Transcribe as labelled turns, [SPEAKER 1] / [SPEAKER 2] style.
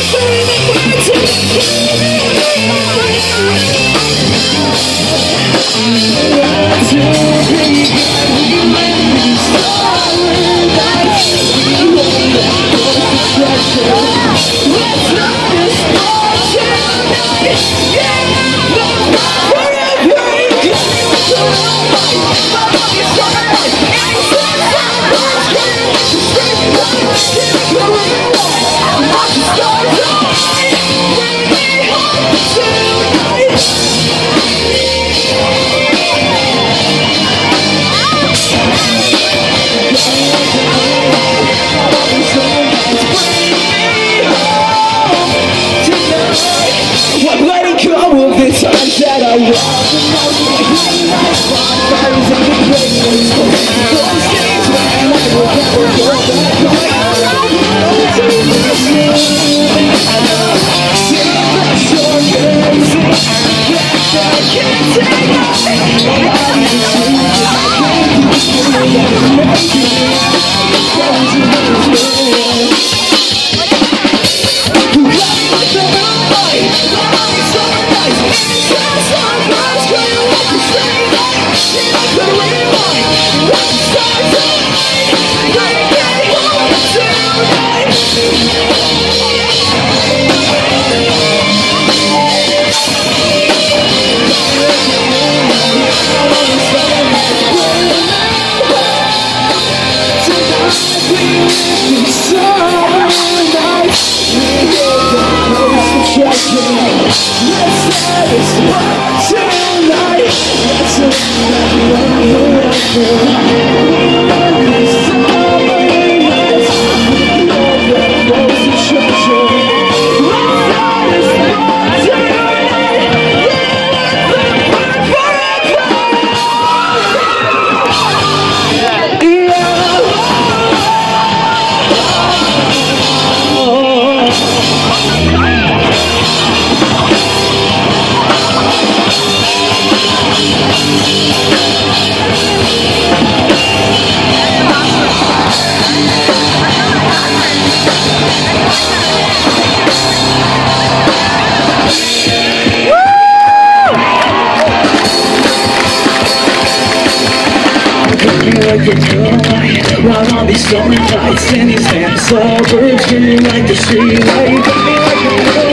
[SPEAKER 1] That I walk the most bonfires and the greatness. Those days when I will never go back. See the shore gazing that I can't take like the daylight, while on these stormy nights, and these hands all burning like the street light.